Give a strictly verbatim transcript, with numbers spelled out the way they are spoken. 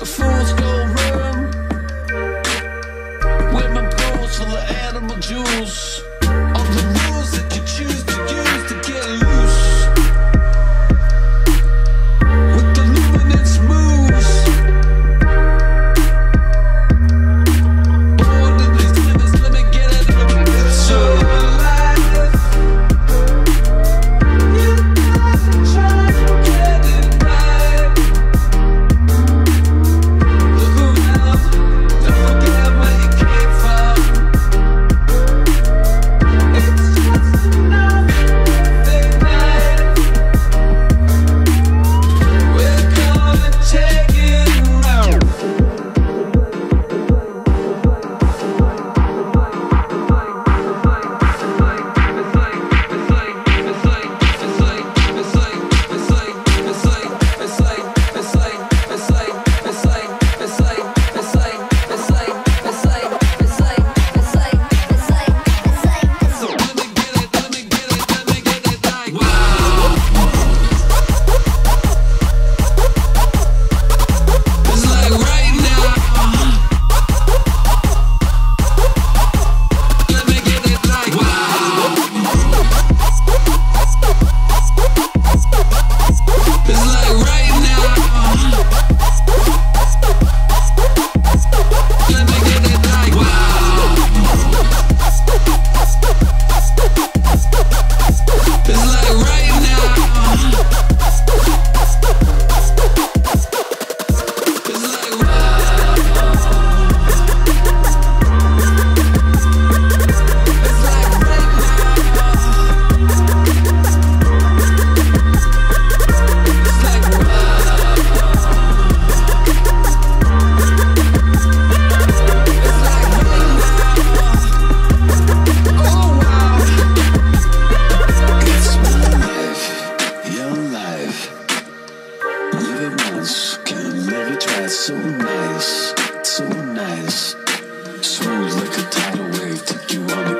a fool's gold rim with my balls full of animal jewels. All the rules that you choose to use to get loose with the luminance moves. Born in these limits, let me get it on. It's your life. You gotta try to get it right. Look around, don't forget where you came from. It's just another day night. We're gonna take it now. So nice, so nice. Smooth like a tidal wave, take you on the